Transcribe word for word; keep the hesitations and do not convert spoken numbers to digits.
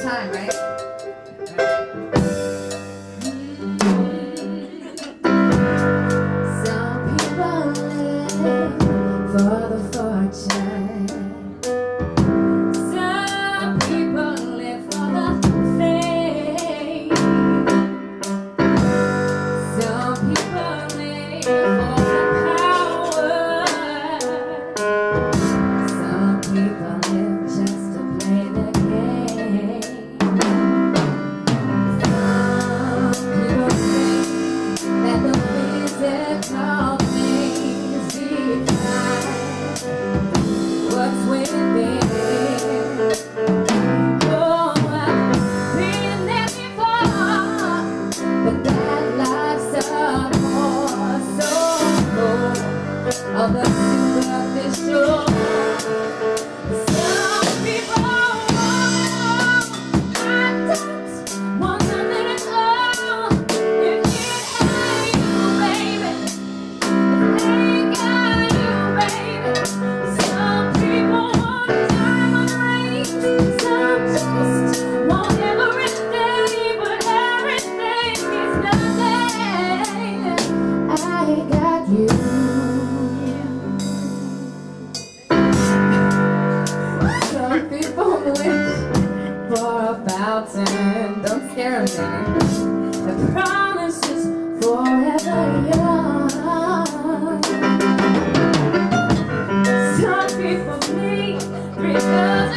time, right? Some people live for the fortune. Some people live for the fame. Some people live for the power. Some people live just to play the game. Some people think that the physical things define what's within. Oh, I've been there before, but that life's a more so full of the superficial. Some people want, I don't want nothing at all. If it ain't you, baby, if it ain't got you, baby. Some people want diamond rings, some just want everything, but everything is nothing. I got you. Some people wish for a fountain. Don't scare me. The promise is forever young. Some people bleed because